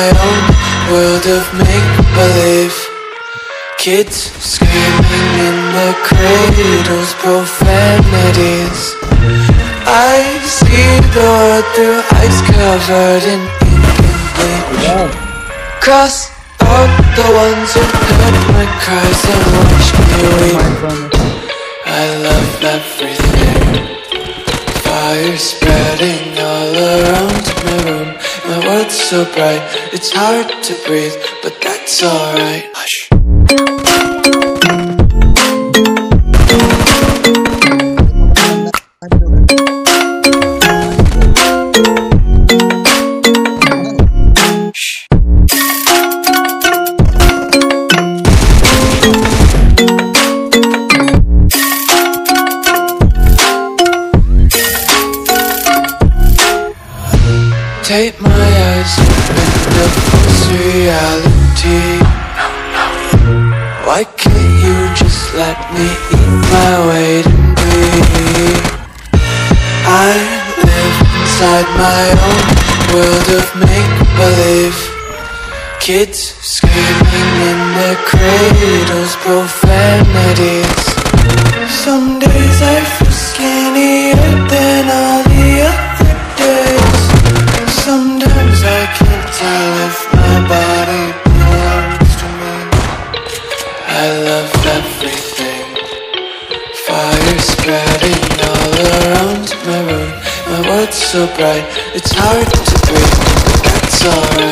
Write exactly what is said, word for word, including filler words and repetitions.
own world of make-believe. Kids screaming in their cradles, profanities. I see the world through ice covered in ink and bleach. Cross out the ones who heard my cries and watched me weep. I love everything. Fire spreading all around my room. My world's so bright, it's hard to breathe, but that's alright. Hush. Take my eyes open to false reality. Why can't you just let me eat my weight in greed? I live inside my own world of make-believe. Kids screaming in their cradles, profanities. Some days I feel skinnier than all the other days. Sometimes I can't tell if my body belongs to me. I love everything. Fire spreading all around my room. My world's so bright, it's hard to breathe, but that's alright.